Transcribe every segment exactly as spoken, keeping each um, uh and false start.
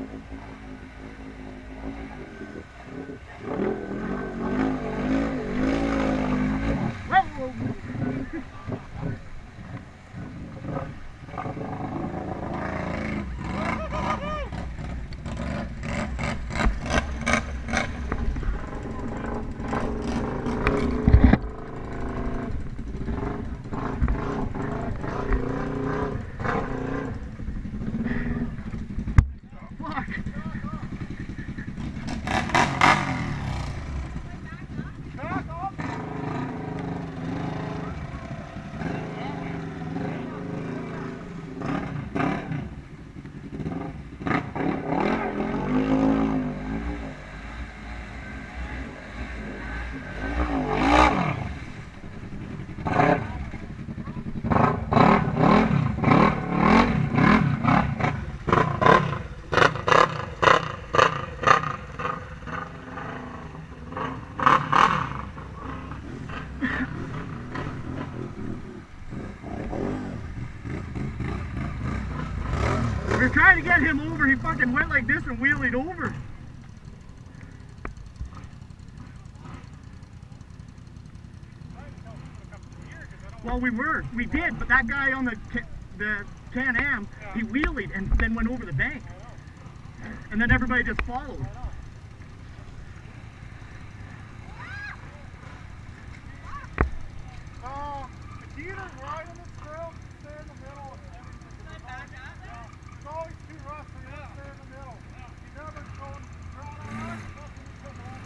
We were trying to get him over, he fucking went like this and wheeled over. Well, we were, we did, but that guy on the the Can-Am, he wheelied and then went over the bank. And then everybody just followed. Um, it's either right in the trail, stay in the middle, and it's always too rough for you to stay in the middle. You never go and draw on us, nothing you come on.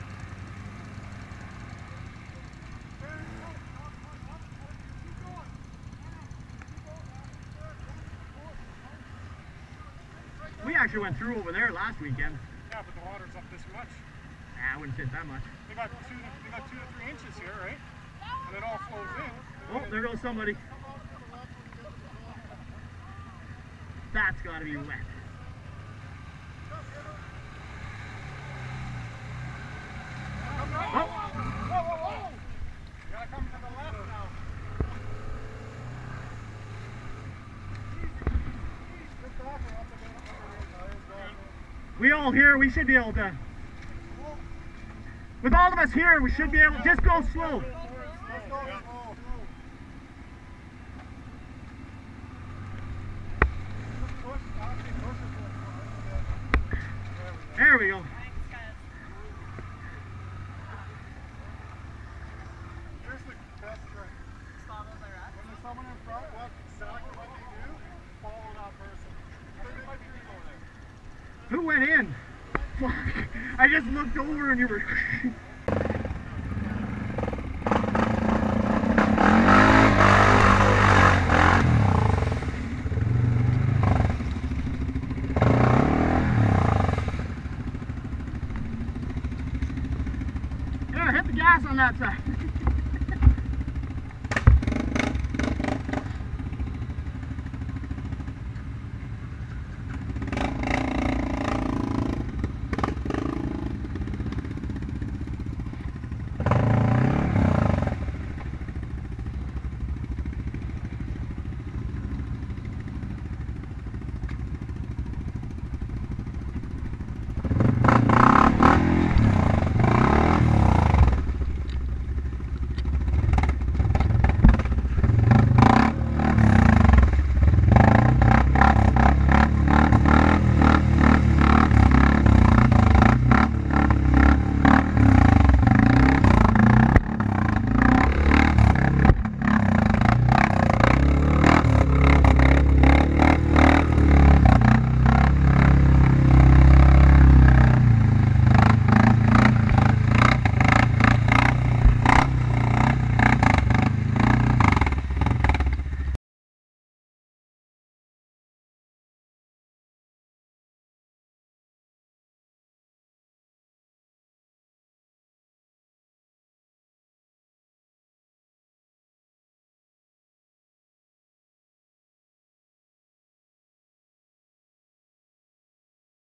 We actually went through over there last weekend. Yeah, but the water's up this much. Nah, I wouldn't say that much. They got two, they got two to three inches here, right? And it all flows in. Oh, there goes somebody. That's got to be wet. Oh. Whoa, whoa, whoa! You gotta come to the left now. We all here, we should be able to. With all of us here, we should be able to just go slow. There we go. Here's the best trick. When there's someone in front, what exactly what they do, follow that person. They might be over there. Who went in? Fuck. I just looked over and you were... Yeah, hit the gas on that side.